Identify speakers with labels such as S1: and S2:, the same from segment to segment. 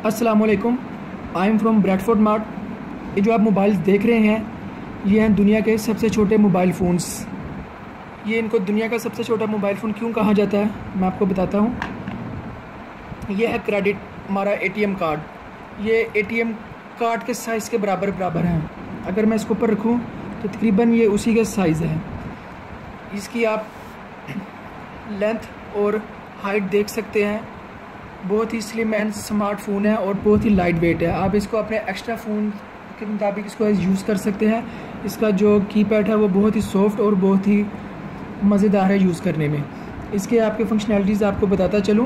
S1: अस्सलाम वालेकुम, I am from Bradford mart. ये जो आप मोबाइल देख रहे हैं ये हैं दुनिया के सबसे छोटे मोबाइल फ़ोन्स। ये इनको दुनिया का सबसे छोटा मोबाइल फ़ोन क्यों कहा जाता है मैं आपको बताता हूँ। ये है क्रेडिट, हमारा ATM कार्ड। ये ATM कार्ड के साइज़ के बराबर हैं। अगर मैं इसको ऊपर रखूँ तो तकरीबन ये उसी के साइज़ है। इसकी आप लेंथ और हाइट देख सकते हैं। बहुत ही स्लिम एंड स्मार्ट फ़ोन है और बहुत ही लाइट वेट है। आप इसको अपने एक्स्ट्रा फ़ोन के मुताबिक इसको यूज़ कर सकते हैं। इसका जो कीपैड है वो बहुत ही सॉफ्ट और बहुत ही मज़ेदार है यूज़ करने में। इसके आपके फंक्शनैलिटीज़ आपको बताता चलूँ।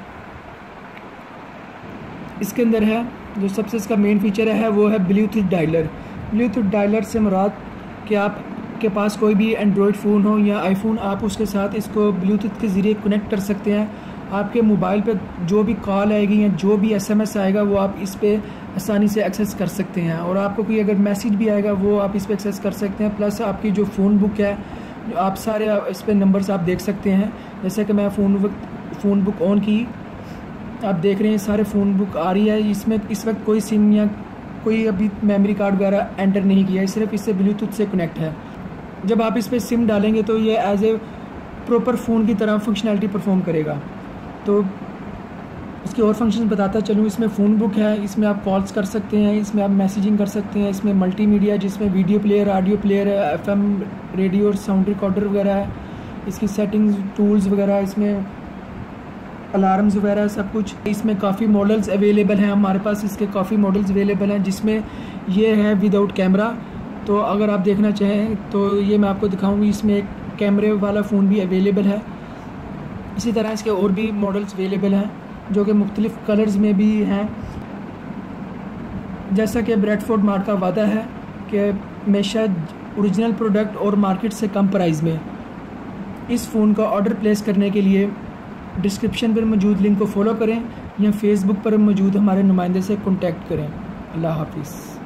S1: इसके अंदर है जो सबसे इसका मेन फीचर है वो है ब्लूटूथ डायलर। ब्लूटूथ डायलर से मुराद कि आपके पास कोई भी एंड्रॉयड फ़ोन हो या आईफोन, आप उसके साथ इसको ब्लूटूथ के ज़रिए कनेक्ट कर सकते हैं। आपके मोबाइल पे जो भी कॉल आएगी या जो भी SMS आएगा वो आप इस पे आसानी से एक्सेस कर सकते हैं। और आपको कोई अगर मैसेज भी आएगा वो आप इस पे एक्सेस कर सकते हैं। प्लस आपकी जो फ़ोन बुक है आप सारे इस पे नंबर्स आप देख सकते हैं। जैसे कि मैं फ़ोन बुक ऑन की, आप देख रहे हैं सारे फ़ोन बुक आ रही है। इसमें इस वक्त कोई सिम या कोई अभी मेमोरी कार्ड वगैरह एंटर नहीं किया है, सिर्फ इससे ब्लूटूथ से कनेक्ट है। जब आप इस पर सिम डालेंगे तो ये एज ए प्रॉपर फ़ोन की तरह फंक्शनैलिटी परफॉर्म करेगा। तो इसके और फंक्शन बताता चलूँ। इसमें फ़ोन बुक है, इसमें आप कॉल्स कर सकते हैं, इसमें आप मैसेजिंग कर सकते हैं। इसमें मल्टीमीडिया जिसमें वीडियो प्लेयर, ऑडियो प्लेयर है, FM रेडियो और साउंड रिकॉर्डर वगैरह है। इसकी सेटिंग्स टूल्स वगैरह, इसमें अलार्म्स वगैरह सब कुछ। इसमें काफ़ी मॉडल्स अवेलेबल हैं, हमारे पास इसके काफ़ी मॉडल्स अवेलेबल हैं जिसमें ये है विदाउट कैमरा। तो अगर आप देखना चाहें तो ये मैं आपको दिखाऊँगी। इसमें एक कैमरे वाला फ़ोन भी अवेलेबल है। इसी तरह इसके और भी मॉडल्स अवेलेबल हैं जो कि मुख्तलिफ़ कलर्स में भी हैं। जैसा कि ब्रैडफोर्ड मार्ट का वादा है कि हमेशा ओरिजिनल प्रोडक्ट और मार्केट से कम प्राइस में। इस फ़ोन का ऑर्डर प्लेस करने के लिए डिस्क्रिप्शन पर मौजूद लिंक को फॉलो करें या फेसबुक पर मौजूद हमारे नुमाइंदे से कॉन्टैक्ट करें। अल्लाह हाफिज़।